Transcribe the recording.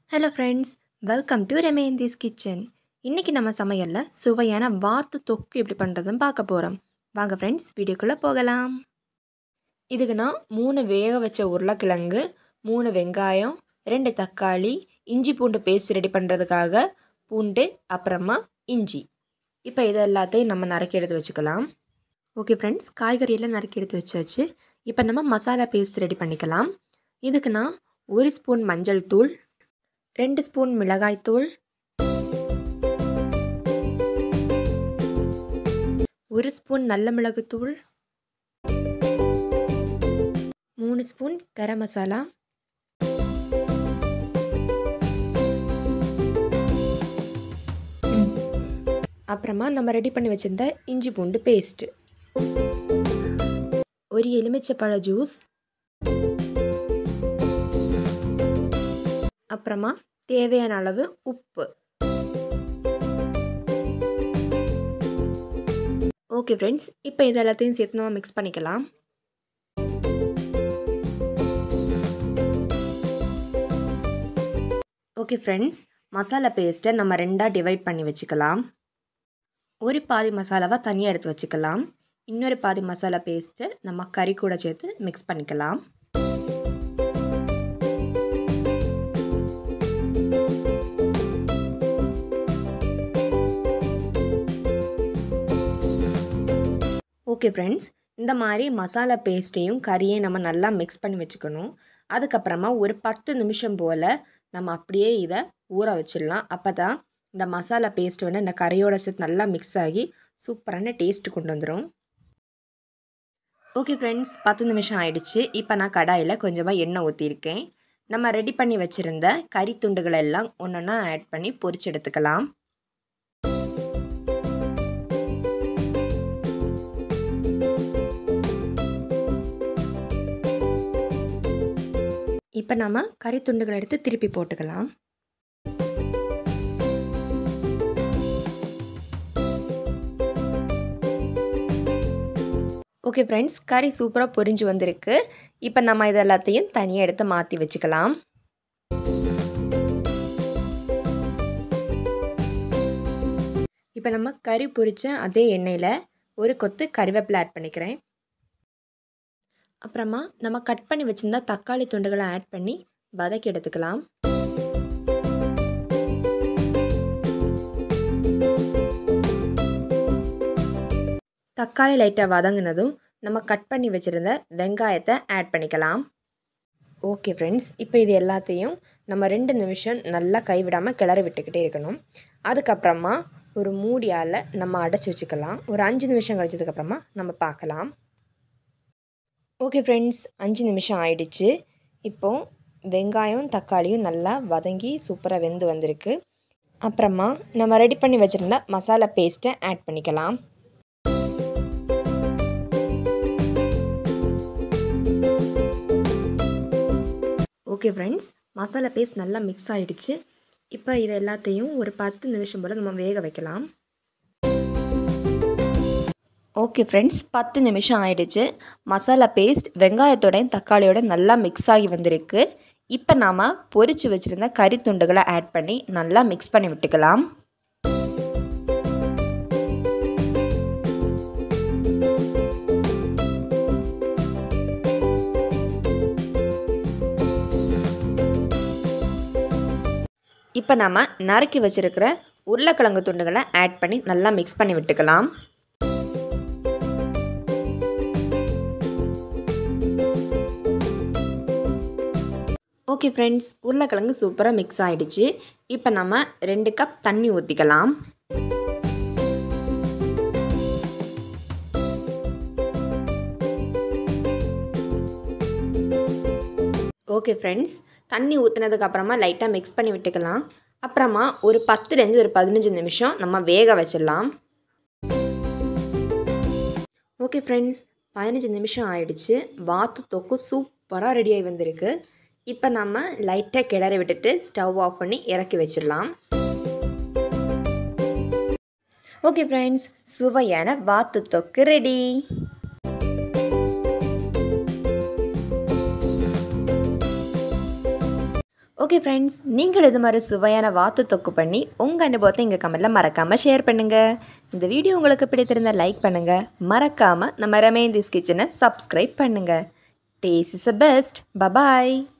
Hello friends, welcome to ரெமேந்திஸ் kitchen. இன்றைக்கி நம்ம சமையலில் சுவையான வாத்து தொக்கு எப்படி பண்ணுறதுன்னு பார்க்க போகிறோம். வாங்க ஃப்ரெண்ட்ஸ், வீடியோக்குள்ளே போகலாம். இதுக்கு நான் 3 வேக வச்ச உருளைக்கிழங்கு, 3 வெங்காயம், 2 தக்காளி, இஞ்சி பூண்டு பேஸ்ட் ரெடி பண்ணுறதுக்காக பூண்டு, அப்புறமா இஞ்சி. இப்போ இது எல்லாத்தையும் நம்ம நறுக்கி எடுத்து வச்சுக்கலாம். ஓகே ஃப்ரெண்ட்ஸ், காய்கறியெல்லாம் நறுக்கி எடுத்து வச்சாச்சு. இப்போ நம்ம மசாலா பேஸ்ட் ரெடி பண்ணிக்கலாம். இதுக்கு நான் 1 ஸ்பூன் மஞ்சள் தூள், 2 ஸ்பூன் மிளகாய்த்தூள், 1 ஸ்பூன் நல்ல மிளகுத்தூள், 3 ஸ்பூன் கரம் மசாலா, அப்புறமா நம்ம ரெடி பண்ணி வச்சிருந்த இஞ்சி பூண்டு பேஸ்ட், ஒரு எலுமிச்சைப்பழ ஜூஸ், அப்புறமா தேவையான அளவு உப்பு. ஓகே ஃப்ரெண்ட்ஸ், இப்போ இது எல்லாத்தையும் சேர்த்து நம்ம மிக்ஸ் பண்ணிக்கலாம். ஓகே ஃப்ரெண்ட்ஸ், மசாலா பேஸ்ட்டை நம்ம 2ஆக டிவைட் பண்ணி வச்சுக்கலாம். ஒரு பாதி மசாலாவை தனியாக எடுத்து வச்சுக்கலாம். இன்னொரு பாதி மசாலா பேஸ்ட்டை நம்ம கறி கூட சேர்த்து மிக்ஸ் பண்ணிக்கலாம். ஓகே ஃப்ரெண்ட்ஸ், இந்த மாதிரி மசாலா பேஸ்ட்டையும் கறியையும் நம்ம நல்லா மிக்ஸ் பண்ணி வச்சுக்கணும். அதுக்கப்புறமா ஒரு 10 நிமிஷம் போல் நம்ம அப்படியே இதை ஊற வச்சிடலாம். அப்போ தான் இந்த மசாலா பேஸ்ட் வந்து இந்த கறியோட சேர்த்து நல்லா மிக்ஸ் ஆகி சூப்பரான டேஸ்ட்டு கொண்டு வந்துடும். ஓகே ஃப்ரெண்ட்ஸ், 10 நிமிஷம் ஆயிடுச்சு. இப்போ நான் கடாயில் கொஞ்சமாக எண்ணெய் ஊற்றிருக்கேன். நம்ம ரெடி பண்ணி வச்சுருந்த கறி துண்டுகளை எல்லாம் ஒன்றொன்னா ஆட் பண்ணி பொரிச்சு எடுத்துக்கலாம். இப்போ நம்ம கறி துண்டுகளை எடுத்து திருப்பி போட்டுக்கலாம். ஓகே ஃப்ரெண்ட்ஸ், கறி சூப்பராக பொரிஞ்சு வந்திருக்கு. இப்போ நம்ம இது எல்லாத்தையும் தனியாக எடுத்து மாற்றி வச்சுக்கலாம். இப்போ நம்ம கறி பொரிச்ச அதே எண்ணெயில் ஒரு கொத்து கறிவேப்பிலை ஆட் பண்ணிக்கிறேன். அப்புறமா நம்ம கட் பண்ணி வச்சுருந்தா தக்காளி துண்டுகளை ஆட் பண்ணி வதக்கி எடுத்துக்கலாம். தக்காளி லைட்டாக வதங்கினதும் நம்ம கட் பண்ணி வச்சுருந்த வெங்காயத்தை ஆட் பண்ணிக்கலாம். ஓகே ஃப்ரெண்ட்ஸ், இப்போ இது எல்லாத்தையும் நம்ம 2 நிமிஷம் நல்லா கைவிடாமல் கிளறி விட்டுக்கிட்டே இருக்கணும். அதுக்கப்புறமா ஒரு மூடியால் நம்ம அடைச்சி வச்சுக்கலாம். ஒரு 5 நிமிஷம் கழிச்சதுக்கப்புறமா நம்ம பார்க்கலாம். ஓகே ஃப்ரெண்ட்ஸ், 5 நிமிஷம் ஆயிடுச்சு. இப்போது வெங்காயம் தக்காளியும் நல்லா வதங்கி சூப்பராக வெந்து வந்திருக்கு. அப்புறமா நம்ம ரெடி பண்ணி வச்சுருந்த மசாலா பேஸ்ட்டை ஆட் பண்ணிக்கலாம். ஓகே ஃப்ரெண்ட்ஸ், மசாலா பேஸ்ட் நல்லா மிக்ஸ் ஆகிடுச்சு. இப்போ இது எல்லாத்தையும் ஒரு 10 நிமிஷம் போல் நம்ம வேக வைக்கலாம். ஓகே ஃப்ரெண்ட்ஸ், 10 நிமிஷம் ஆயிடுச்சு. மசாலா பேஸ்ட் வெங்காயத்தோட தக்காளியோட நல்லா மிக்ஸ் ஆகி வந்திருக்கு. இப்போ நாம் பொரிச்சு வச்சுருந்த கறி துண்டுகளை ஆட் பண்ணி நல்லா மிக்ஸ் பண்ணி விட்டுக்கலாம். இப்போ நாம் நறுக்கி வச்சுருக்கிற உருளைக்கிழங்கு துண்டுகளை ஆட் பண்ணி நல்லா மிக்ஸ் பண்ணி விட்டுக்கலாம். ஓகே ஃப்ரெண்ட்ஸ், உருளைக்கிழங்கு சூப்பராக மிக்ஸ் ஆகிடுச்சு. இப்போ நம்ம 2 கப் தண்ணி ஊற்றிக்கலாம். ஓகே ஃப்ரெண்ட்ஸ், தண்ணி ஊற்றினதுக்கப்புறமா லைட்டாக மிக்ஸ் பண்ணி விட்டுக்கலாம். அப்புறமா ஒரு 10லேருந்து ஒரு 15 நிமிஷம் நம்ம வேக வச்சிடலாம். ஓகே ஃப்ரெண்ட்ஸ், 15 நிமிஷம் ஆயிடுச்சு. வாத்து தொக்கு சூப்பராக ரெடியாகி வந்திருக்கு. இப்போ நம்ம லைட்டாக கிளறி விட்டுட்டு ஸ்டவ் ஆஃப் பண்ணி இறக்கி வச்சிடலாம். ஓகே ஃப்ரெண்ட்ஸ், சுவையான வாத்து தொக்கு ரெடி. ஓகே ஃப்ரெண்ட்ஸ், நீங்கள் இது மாதிரி சுவையான வாத்து தொக்கு பண்ணி உங்கள் அனுபவத்தை எங்கள் கமெண்ட்டில் மறக்காமல் ஷேர் பண்ணுங்கள். இந்த வீடியோ உங்களுக்கு பிடித்திருந்தால் லைக் பண்ணுங்கள். மறக்காமல் நம்ம ரமேந்திஸ் கிச்சனை சப்ஸ்கிரைப் பண்ணுங்கள். Taste is the best. Bye bye.